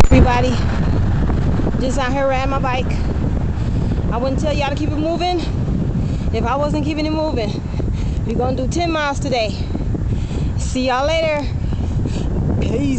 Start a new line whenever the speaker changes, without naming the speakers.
Everybody, just out here riding my bike. I wouldn't tell y'all to keep it moving if I wasn't keeping it moving. We're gonna do 10 miles today. See y'all later. Peace.